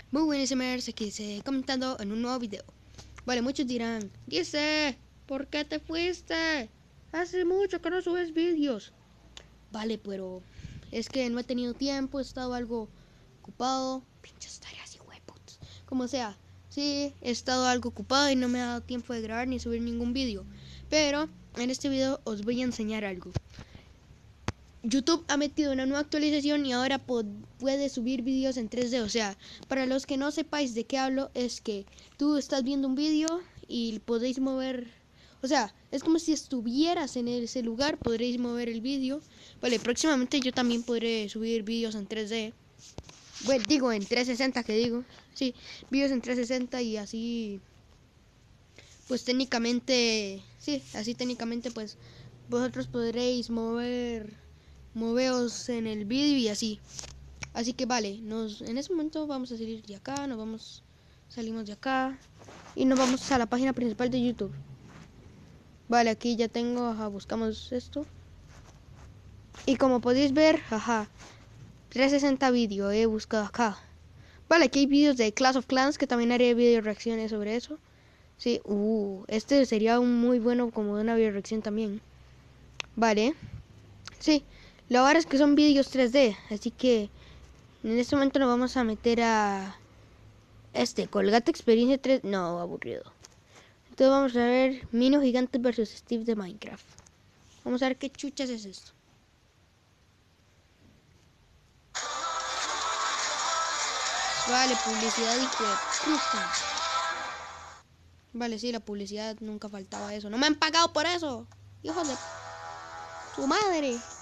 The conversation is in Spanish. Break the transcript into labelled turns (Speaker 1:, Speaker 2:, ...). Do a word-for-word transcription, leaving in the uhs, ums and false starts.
Speaker 1: Muy buenas, señores, aquí se comentando en un nuevo video. Vale, muchos dirán, dice, ¿por qué te fuiste? Hace mucho que no subes vídeos. Vale, pero es que no he tenido tiempo, he estado algo ocupado. Pinches tareas y hueputs. Como sea, sí, he estado algo ocupado y no me ha dado tiempo de grabar ni subir ningún vídeo. Pero en este video os voy a enseñar algo. YouTube ha metido una nueva actualización y ahora puedes subir vídeos en tres D. O sea, para los que no sepáis de qué hablo, es que tú estás viendo un vídeo y podéis mover, o sea, es como si estuvieras en ese lugar, podréis mover el vídeo. Vale, próximamente yo también podré subir vídeos en tres D. Bueno, digo en trescientos sesenta, que digo, sí, vídeos en trescientos sesenta y así, pues técnicamente, sí, así técnicamente pues vosotros podréis mover moveos en el vídeo y así. Así que vale, nos en ese momento vamos a salir de acá, nos vamos, salimos de acá y nos vamos a la página principal de YouTube. Vale, aquí ya tengo, ajá, buscamos esto. Y como podéis ver, ajá, trescientos sesenta vídeo he buscado acá. Vale, aquí hay vídeos de Clash of Clans que también haré video reacciones sobre eso. Sí, uh, este sería un muy bueno como una video reacción también. Vale, sí, lo ahora es que son vídeos tres D, así que en este momento nos vamos a meter a este Colgate Experiencia tres. No, aburrido. Entonces vamos a ver Mino Gigante versus Steve de Minecraft. Vamos a ver qué chuchas es esto. Vale, publicidad y que... Vale, sí, la publicidad nunca faltaba eso. No me han pagado por eso. Hijos de su madre.